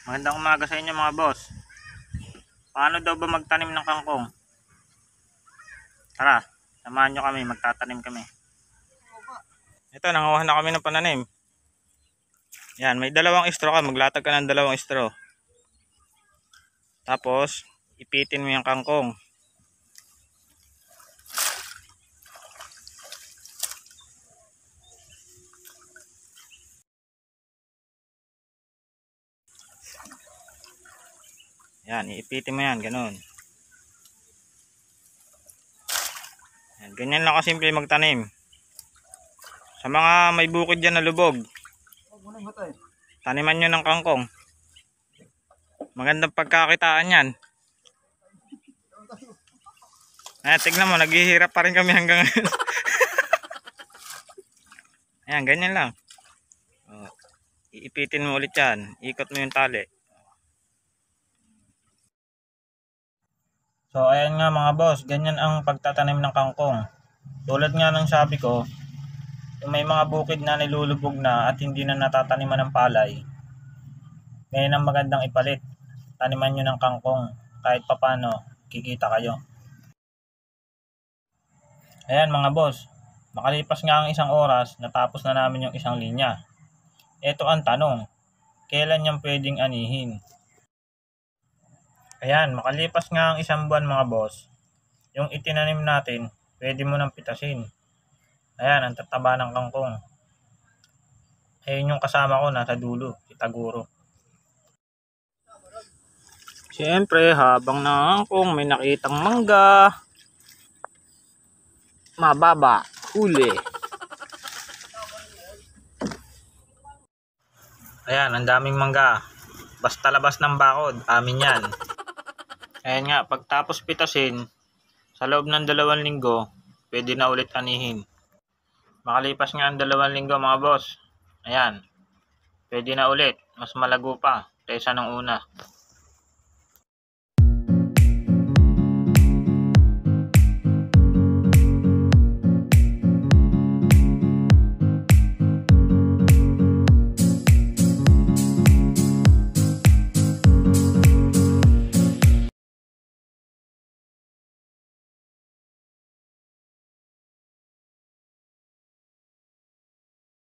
Magandang umaga sa inyo mga boss. Paano daw ba magtanim ng kangkong? Tara, samahan nyo kami, magtatanim kami. Ito, nanguha na kami ng pananim. Yan, may dalawang straw ka, maglatag ka ng dalawang straw. Tapos, ipitin mo yung kangkong. Yan, iipitin mo yan, ganun. Yan, ganyan lang kasimple magtanim. Sa mga may bukid dyan na lubog, taniman nyo ng kangkong. Magandang pagkakitaan yan. Tignan mo, naghihirap pa rin kami hanggang ngayon. Ayan, ganyan lang. Iipitin mo ulit yan. Ikot mo yung tali. So, ayan nga mga boss. Ganyan ang pagtatanim ng kangkong. Tulad nga ng sabi ko, kung may mga bukid na nilulubog na at hindi na natataniman ng palay, ngayon ang magandang ipalit. Taniman nyo ng kangkong. Kahit papano, kikita kayo. Ayan mga boss. Makalipas nga ang isang oras, natapos na namin yung isang linya. Ito ang tanong, kailan yan pwedeng anihin? Ayan, makalipas nga ang isang buwan mga boss, yung itinanim natin, pwede mo nang pitasin. Ayan, ang tataba ng kangkong. Ayun yung kasama ko nasa dulo, si Taguro. Siyempre, habang nangangkong, may nakitang mangga. Mababa, huli. Ayan, ang daming mangga. Basta labas ng bakod, amin yan. Ayan nga, pagtapos pitasin, sa loob ng 2 linggo, pwede na ulit anihin. Makalipas nga ang 2 linggo mga boss. Ayan, pwede na ulit. Mas malago pa kaysa nung una.